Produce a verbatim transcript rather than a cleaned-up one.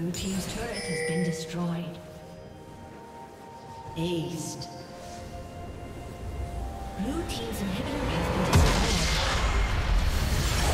Blue team's turret has been destroyed. Aced. Blue team's inhibitor has been destroyed.